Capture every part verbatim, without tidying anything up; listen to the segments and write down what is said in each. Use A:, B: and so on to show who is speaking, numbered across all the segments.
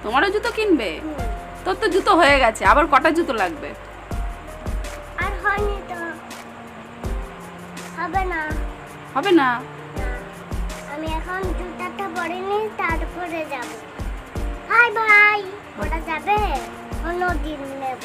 A: তোমারও জুতো কিনবে? তোর তো জুতো হয়ে গেছে, আবার কটা জুতো লাগবে?
B: আর হয়নি তো, হবে না।
A: হবে না?
B: আমি এখন জুতাটা পরে নি, তারপরে যাব। হাই ভাই, ওটা যাবে অন্যদিন নেব।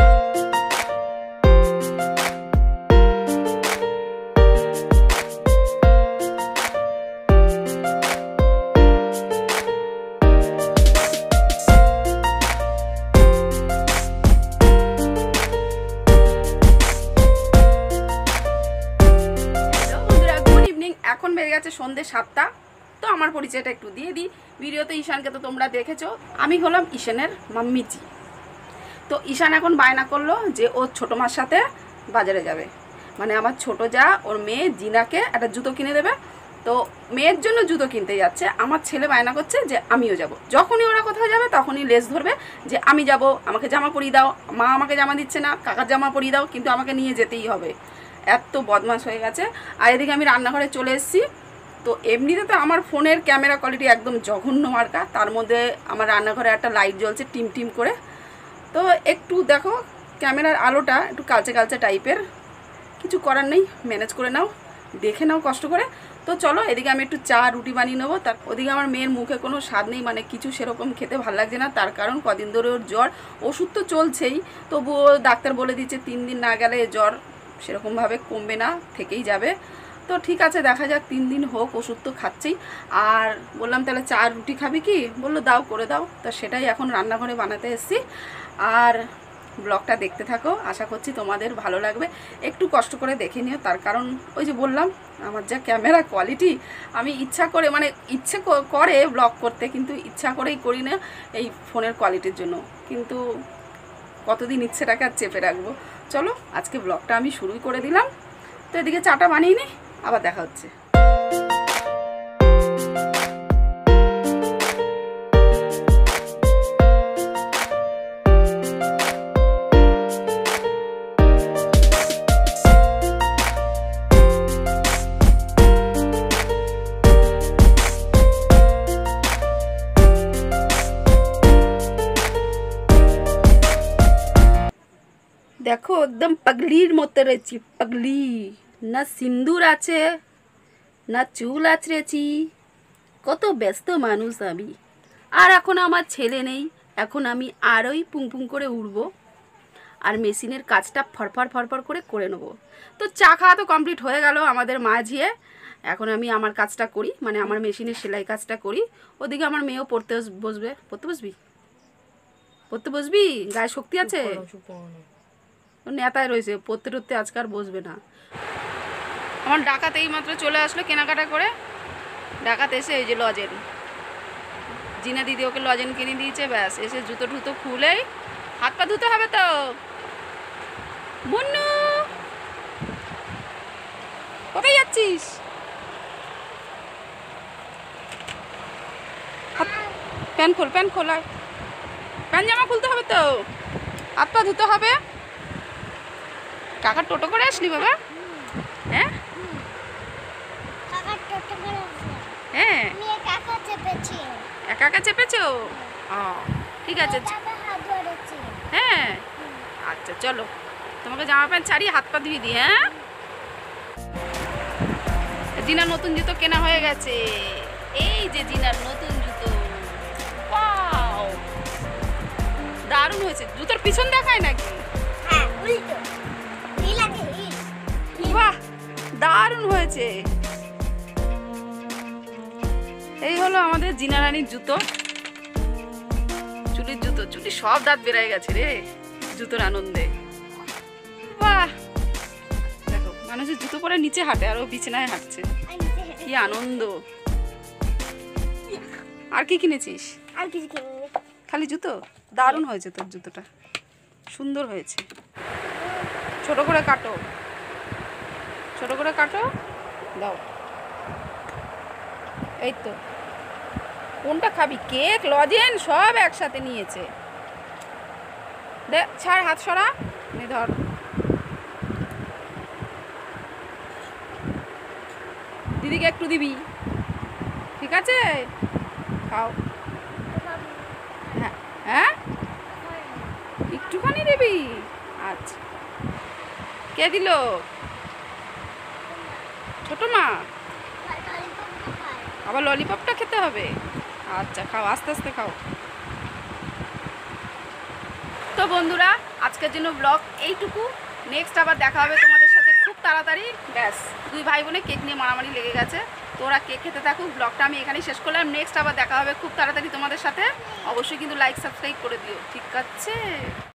A: এখন বেজে গেছে সন্ধ্যে সাতটা। তো আমার পরিচয়টা একটু দিয়ে দিই। ভিডিওতে ঈশানকে তো তোমরা দেখেছো, আমি হলাম ঈশানের মাম্মিজি। তো ঈশান এখন বায়না করলো যে ওর ছোটো মার সাথে বাজারে যাবে, মানে আমার ছোটো যা ওর মেয়ে জিনাকে একটা জুতো কিনে দেবে। তো মেয়ের জন্য জুতো কিনতে যাচ্ছে, আমার ছেলে বায়না করছে যে আমিও যাব। যখনই ওরা কোথাও যাবে তখনই লেজ ধরবে যে আমি যাব, আমাকে জামা পরিয়ে দাও, মা আমাকে জামা দিচ্ছে না, কাকার জামা পরিয়ে দাও, কিন্তু আমাকে নিয়ে যেতেই হবে। এত বদমাশ হয়ে গেছে। আর এদিকে আমি রান্নাঘরে চলে এসেছি। তো এমনিতে তো আমার ফোনের ক্যামেরা কোয়ালিটি একদম জঘন্য মার্কা, তার মধ্যে আমার রান্নাঘরে একটা লাইট জ্বলছে টিম টিম করে। তো একটু দেখো ক্যামেরার আলোটা একটু কালচে কালচে টাইপের, কিছু করার নেই, ম্যানেজ করে নাও, দেখে নাও কষ্ট করে। তো চলো এদিকে আমি একটু চা রুটি বানিয়ে নেবো। তার ওদিকে আমার মেয়ের মুখে কোনো স্বাদ নেই, মানে কিছু সেরকম খেতে ভালো লাগছে না। তার কারণ কদিন ধরে ওর জ্বর, ওষুধ তো চলছেই, তবুও ডাক্তার বলে দিচ্ছে তিন দিন না গেলে জ্বর সেরকমভাবে কমবে না, থেকেই যাবে। তো ঠিক আছে, দেখা যাক, তিন দিন হোক, ওষুধ তো খাচ্ছেই। আর বললাম তাহলে চা রুটি খাবি কি, বললো দাও করে দাও। তো সেটাই এখন রান্নাঘরে বানাতে এসেছি। আর ব্লগটা দেখতে থাকো, আশা করছি তোমাদের ভালো লাগবে। একটু কষ্ট করে দেখে নিও, তার কারণ ওই যে বললাম আমার যা ক্যামেরা কোয়ালিটি, আমি ইচ্ছা করে মানে ইচ্ছে করে ব্লগ করতে, কিন্তু ইচ্ছা করেই করি না এই ফোনের কোয়ালিটির জন্য। কিন্তু কতদিন ইচ্ছেটাকে আর চেপে রাখবো। চলো আজকে ব্লগটা আমি শুরুই করে দিলাম। তো এদিকে চাটা বানিয়ে নিই, আবার দেখা হচ্ছে। দেখো একদম পাগলির মতো রয়েছি, পাগলি। না সিন্দুর আছে, না চুল আছড়েছি, কত ব্যস্ত মানুষ আমি। আর এখন আমার ছেলে নেই, এখন আমি আরোই পুং পুং করে উড়বো, আর মেশিনের কাজটা ফরফর ফরফর করে করে নেবো। তো চা খাওয়া তো কমপ্লিট হয়ে গেল আমাদের মাঝিয়ে। এখন আমি আমার কাজটা করি, মানে আমার মেশিনের সেলাই কাজটা করি। ওদিকে আমার মেয়েও পড়তে বসবে। পড়তে বসবি? পড়তে বসবি? গায়ে শক্তি আছে? নেতায় রয়েছে, পড়তে টরতে আজকাল বসবে না। আমার ডাকাত এই মাত্র চলে আসলো কেনাকাটা করে। ডাকাত এসে এই যে লজেন, জিনা দিদি ওকে লজেন কিনে দিয়েছে। ব্যাস এসে জুতো টুতো খুলেই হাত পা ধুতে হবে। তো মুন্নু কোথায় যাচ্ছিস? প্যান্ট খোল, প্যান্ট খোলায়, প্যান্ট জামা খুলতে হবে, তো হাত পা ধুতে হবে। কাকার টোটো করে আসলি বাবা? হ্যাঁ হ্যাঁ, একা একা চেপেছো? ঠিক আছে, হ্যাঁ আচ্ছা চলো তোমাকে জামা প্যান্ট ছাড়িয়ে হাত পা ধুয়ে দিই। হ্যাঁ, জিনার নতুন জুতো কেনা হয়ে গেছে। এই যে জিনার নতুন জুতো, ওয়াও দারুণ হয়েছে। জুতোর পিছন দেখায় নাকি? বাহ দারুণ হয়েছে। এই হলো আমাদের জিনা রানীর জুতো, চুলির জুতো। চুলি সব দাঁত বেরিয়ে গেছে রে জুতোর আনন্দে। বাহ দেখো মানুষের জুতো পরে নিচে হাঁটে, আর ও বিছানায় হাঁটছে, কি আনন্দ। আর কি কিনেছিস?
B: আর কিছু কিনিনি,
A: খালি জুতো? দারুণ হয়েছে তোর জুতোটা, সুন্দর হয়েছে। ছোট করে কাটো, ছোট করে কাটো, দাও। এই তো, কোনটা খাবি? কেক, লজেন সব একসাথে নিয়েছে। দে ছাড়, হাত সরা, নে ধর। দিদিকে একটু দিবি, ঠিক আছে? খাও। হ্যাঁ তুই? আচ্ছা, কে দিল? ছোট মা। আবার ললিপপটা খেতে হবে? আচ্ছা খাও, আস্তে আস্তে খাও। তো বন্ধুরা, আজকের জন্য ব্লগ এইটুকু। নেক্সট আবার দেখা হবে তোমাদের সাথে খুব তাড়াতাড়ি। ব্যাস, দুই ভাই বোনে কেক নিয়ে মারামারি লেগে গেছে, তো ওরা কেক খেতে থাকুক। ব্লগটা আমি এখানেই শেষ করলাম। নেক্সট আবার দেখা হবে খুব তাড়াতাড়ি তোমাদের সাথে। অবশ্যই কিন্তু লাইক সাবস্ক্রাইব করে দিও, ঠিক আছে?